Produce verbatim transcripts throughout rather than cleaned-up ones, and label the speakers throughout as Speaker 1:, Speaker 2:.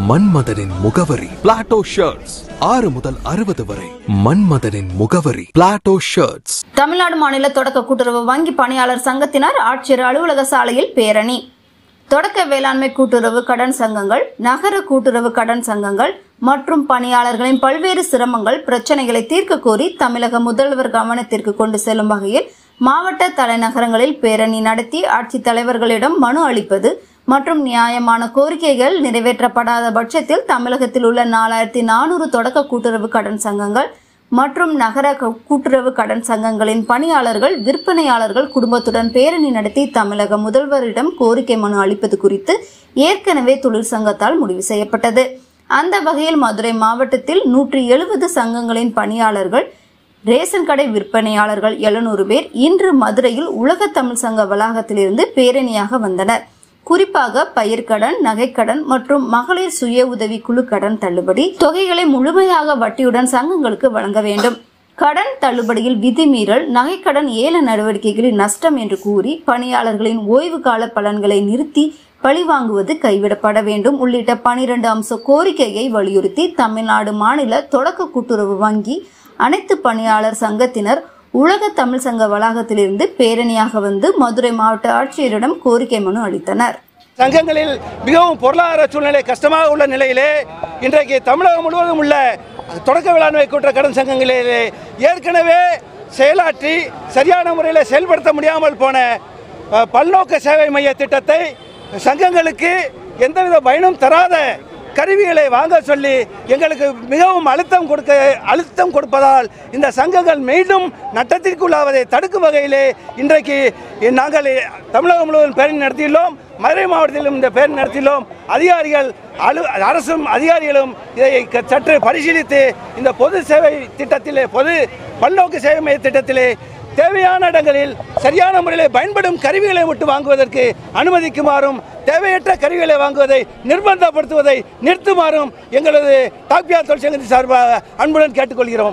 Speaker 1: மன்மதனின் முகவரி Plato shirts. ஆறு முதல் அறுபது வரை. மன்மதனின் முகவரி பிளாட்டோ ஷர்ட்ஸ்.
Speaker 2: தமிழ்நாடு மாநில தொடக்க கூட்டுறவு வங்கி பணியாளர் சங்கத்தினர் ஆட்சியர் அலுவலக சாலையில் பேரணி. தொடக்க வேளாண்மை கூட்டுறவு கடன் சங்கங்கள், நகர கூட்டுறவு கடன் சங்கங்கள் மற்றும் பணியாளர்களின் பல்வேறு சிரமங்கள், பிரச்சனைகளை தீர்க்க கோரி தமிழக முதல்வர் கவனத்திற்கு கொண்டு செல்லும் வகையில் மாவட்ட தலைநகரங்களில் பேரணி நடத்தி ஆட்சித் தலைவர்களிடம் மனு அளிப்பது மற்றும் நியாயமான கோரிக்கைகள் நிறைவேற்றப்படாத பட்சத்தில் தமிழகத்தில் உள்ள நாலாயிரத்தி நானூறு தொடக்க கூட்டுறவு கடன் சங்கங்கள் மற்றும் நகர கூட்டுறவு கடன் சங்கங்களின் பணியாளர்கள், விற்பனையாளர்கள் குடும்பத்துடன் பேரணி நடத்தி தமிழக முதல்வரிடம் கோரிக்கை மனு அளிப்பது குறித்து ஏற்கனவே தொழிற்சங்கத்தால் முடிவு செய்யப்பட்டது. அந்த வகையில் மதுரை மாவட்டத்தில் நூற்றி எழுபது சங்கங்களின் பணியாளர்கள், ரேஷன் கடை விற்பனையாளர்கள் எழுநூறு பேர் இன்று மதுரையில் உலக தமிழ் சங்க வளாகத்திலிருந்து பேரணியாக வந்தனர். குறிப்பாக பயிர்க்கடன், நகைக்கடன் மற்றும் மகளிர் சுய உதவி குழு கடன் தள்ளுபடி தொகைகளை முழுமையாக வட்டியுடன் சங்கங்களுக்கு வழங்க வேண்டும். கடன் தள்ளுபடியில் விதிமீறல், நகைக்கடன் ஏல நடவடிக்கைகளில் நஷ்டம் என்று கூறி பணியாளர்களின் ஓய்வு கால பலன்களை நிறுத்தி பழிவாங்குவது கைவிடப்பட வேண்டும் உள்ளிட்ட பனிரெண்டு அம்ச கோரிக்கையை வலியுறுத்தி தமிழ்நாடு மாநில தொடக்க கூட்டுறவு வங்கி அனைத்து பணியாளர் சங்கத்தினர் உலக தமிழ் சங்க வளாகத்திலிருந்து பேரணியாக வந்து மதுரை மாவட்ட ஆட்சியரிடம் கோரிக்கை மனு அளித்தனர்.
Speaker 3: சங்கங்களில் மிகவும் பொருளாதார சூழ்நிலை கஷ்டமாக உள்ள நிலையிலே இன்றைக்கு தமிழகம் முழுவதும் உள்ள தொடக்க வேளாண்மை கூட்டுறவு கடன் சங்கங்களிலே ஏற்கனவே செயலாற்றி சரியான முறையில் செயல்படுத்த முடியாமல் போன பல்நோக்க சேவை மைய திட்டத்தை சங்கங்களுக்கு எந்தவித பயனும் தராத கருவிகளை வாங்க சொல்லி எங்களுக்கு மிகவும் அழுத்தம் கொடுக்க அழுத்தம் கொடுப்பதால் இந்த சங்கங்கள் மீண்டும் நட்டத்திற்குள்ளாவதை தடுக்கும் வகையிலே இன்றைக்கு நாங்கள் தமிழகம் முழுவதும் பேரணி நடத்தியுள்ளோம். மதுரை மாவட்டத்திலும் இந்த பேரணி நடத்தியுள்ளோம். அதிகாரிகள் அலு அரசும் அதிகாரிகளும் இதை சற்று பரிசீலித்து இந்த பொது சேவை திட்டத்திலே, பொது பல்நோக்கு சேவை மைய திட்டத்திலே தேவையான இடங்களில் சரியான முறையில் பயன்படும் கருவிகளை விட்டு வாங்குவதற்கு அனுமதிக்குமாறும், தேவையற்ற கருவிகளை வாங்குவதை நிர்பந்தப்படுத்துவதை நிறுத்துமாறும் எங்களது டாக்பியார் தொழிற்சங்கத்தின் சார்பாக அன்புடன் கேட்டுக்கொள்கிறோம்.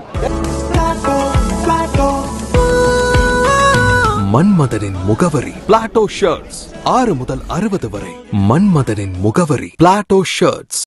Speaker 1: மன்மதனின் முகவரி பிளாட்டோ ஷர்ட்ஸ். ஆறு முதல் அறுபது வரை. மன்மதனின் முகவரி பிளாட்டோ ஷர்ட்ஸ்.